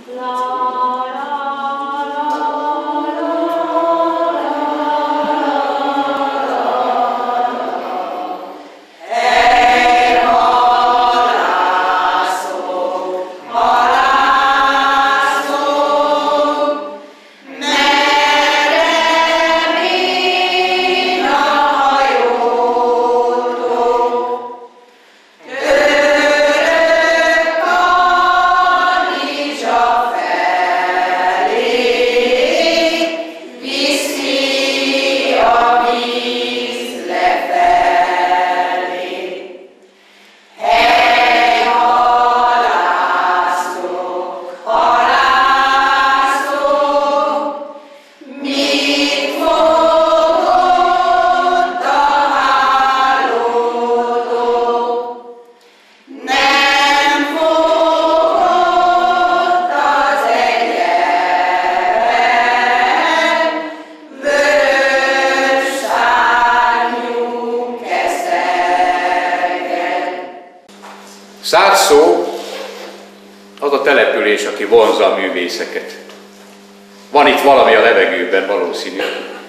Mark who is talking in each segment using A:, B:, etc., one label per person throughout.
A: Szárszó az a település, aki vonzza a művészeket. Van itt valami a levegőben valószínű.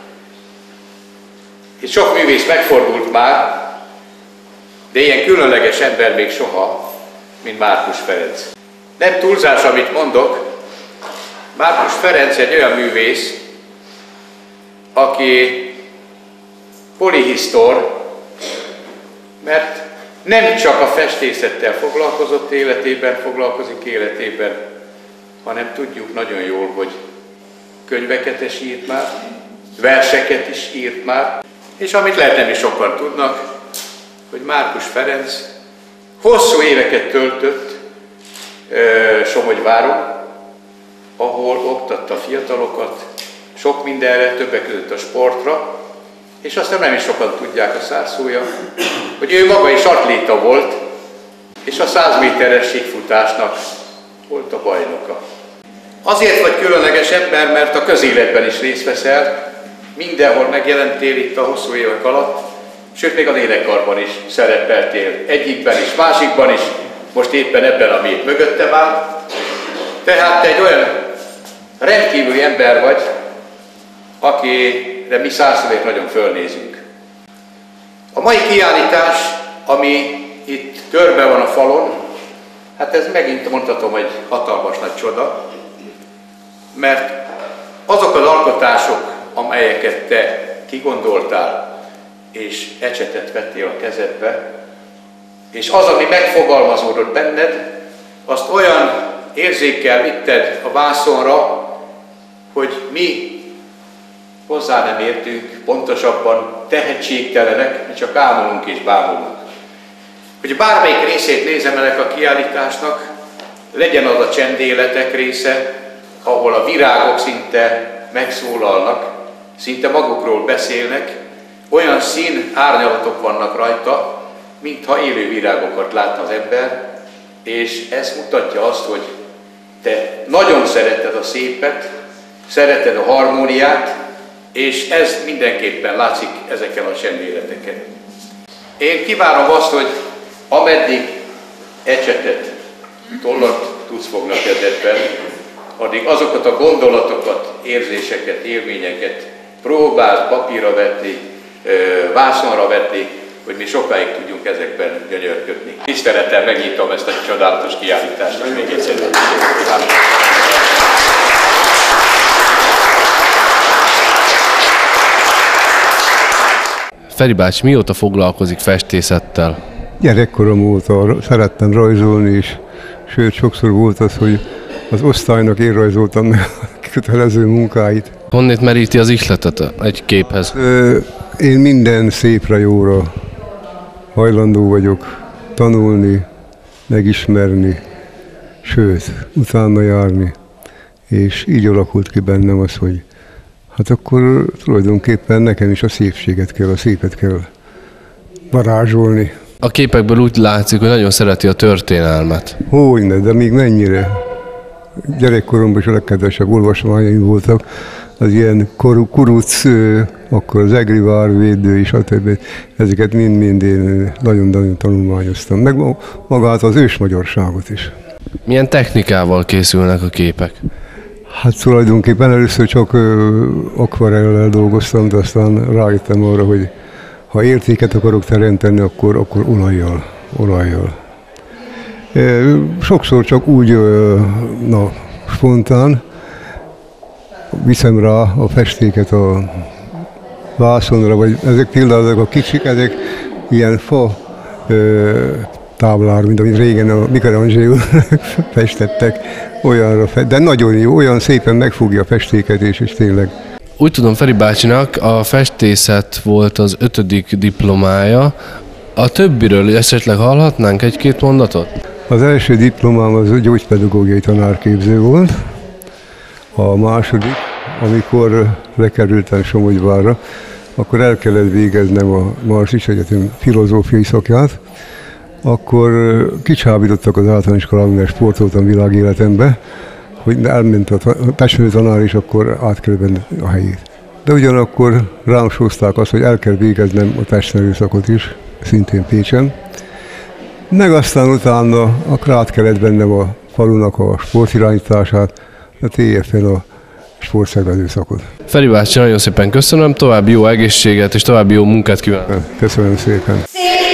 A: Itt sok művész megfordult már, de ilyen különleges ember még soha, mint Márkus Ferenc. Nem túlzás, amit mondok, Márkus Ferenc egy olyan művész, aki polihisztor, mert nem csak a festészettel foglalkozott életében, foglalkozik életében, hanem tudjuk nagyon jól, hogy könyveket is írt már, verseket is írt már, és amit lehet nem is sokan tudnak, hogy Márkus Ferenc hosszú éveket töltött Somogyváron, ahol oktatta a fiatalokat sok mindenre, többek között a sportra, és aztán nem is sokan tudják a szárszója, hogy ő maga is atléta volt, és a 100 méteres síkfutásnak volt a bajnoka. Azért vagy különleges ember, mert a közéletben is részt veszel, mindenhol megjelentél itt a hosszú évek alatt, sőt még a énekkarban is szerepeltél, egyikben is, másikban is, most éppen ebben, ami itt mögöttem áll. Tehát te egy olyan rendkívüli ember vagy, akire mi százszerzék nagyon fölnézünk. A mai kiállítás, ami itt körbe van a falon, hát ez megint mondhatom egy hatalmas nagy csoda, mert azok az alkotások, amelyeket te kigondoltál, és ecsetet vettél a kezedbe, és az, ami megfogalmazódott benned, azt olyan érzékkel vitted a vászonra, hogy mi hozzá nem értünk, pontosabban tehetségtelenek, mi csak ámulunk és bámulunk. Hogy bármelyik részét nézem ennek a kiállításnak, legyen az a csendéletek része, ahol a virágok szinte megszólalnak, szinte magukról beszélnek, olyan szín árnyalatok vannak rajta, mintha élő virágokat látna az ember, és ez mutatja azt, hogy te nagyon szereted a szépet, szereted a harmóniát, és ez mindenképpen látszik ezeken a csendéleteken. Én kívánom azt, hogy ameddig ecsetet, tollat tudsz fogni a kezedben, addig azokat a gondolatokat, érzéseket, élményeket próbáld papírra vetni, vászonra vetni, hogy mi sokáig tudjunk ezekben gyönyörködni. Tisztelettel megnyitom ezt a csodálatos kiállítást, és még egyszer kívánom.
B: Feri bácsi, mióta foglalkozik festészettel?
C: Gyerekkorom óta szerettem rajzolni, és sőt, sokszor volt az, hogy az osztálynak én rajzoltam meg a kötelező munkáit.
B: Honnét meríti az ihletet egy képhez?
C: Én minden szépre, jóra hajlandó vagyok tanulni, megismerni, sőt, utána járni. És így alakult ki bennem az, hogy hát akkor tulajdonképpen nekem is a szépséget kell, a szépet kell varázsolni.
B: A képekből úgy látszik, hogy nagyon szereti a történelmet.
C: Hogyne, de még mennyire. Gyerekkoromban is a legkedvesebb olvasmányaim voltak. Az ilyen kuruc, akkor az Egri várvédő és stb. Ezeket mind-mind én nagyon-nagyon tanulmányoztam. Meg magát az ősmagyarságot is.
B: Milyen technikával készülnek a képek?
C: Hát tulajdonképpen először csak akvarellel dolgoztam, de aztán rájöttem arra, hogy ha értéket akarok teremteni, akkor olajjal. Sokszor csak úgy, spontán viszem rá a festéket a vászonra, vagy ezek például ezek a kicsik, ezek ilyen fa táblár, mint amit régen a Michelangelo festettek, olyanra, de nagyon jó, olyan szépen megfogja a festéket, és tényleg.
B: Úgy tudom, Feri bácsinak a festészet volt az 5. diplomája. A többiről esetleg hallhatnánk egy-két mondatot?
C: Az első diplomám az a gyógypedagógiai tanárképző volt. A második, amikor lekerültem Somogyvárra, akkor el kellett végeznem a Marsics Egyetem filozófiai szakját, akkor kicsábítottak az általános iskolában, mert sportoltam világéletembe, hogy elment a testnevelő tanár, és akkor át kell venni a helyét. De ugyanakkor rám sózták azt, hogy el kell végeznem a testnevelő szakot is, szintén Pécsen. Meg aztán utána át kellett vennem a falunak a sportirányítását, a TFN a sportszervező szakot.
B: Feri bácsi, nagyon szépen köszönöm, további jó egészséget és további jó munkát kívánok.
C: Köszönöm szépen.